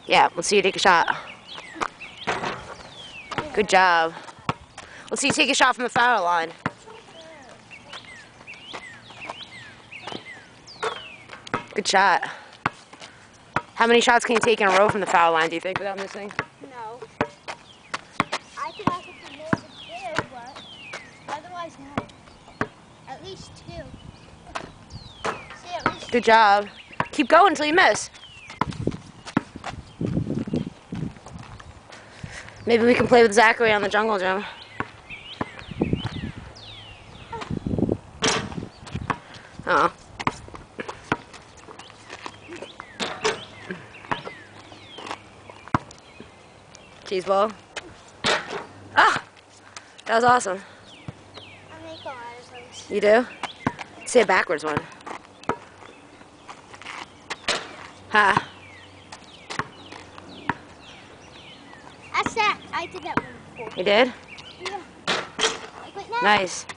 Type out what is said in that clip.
Yeah, let's see you take a shot. Good job. Let's see you take a shot from the foul line. Good shot. How many shots can you take in a row from the foul line, do you think, without missing? No. I could ask it for more than 2, but otherwise no. At least 2. See, at least Good job. Keep going until you miss. Maybe we can play with Zachary on the jungle gym. Oh. Cheese ball. Ah! That was awesome. I make a lot of those. You do? Say a backwards one. Ha. That's that. I did that one before. You did? Yeah. Like right now. Nice.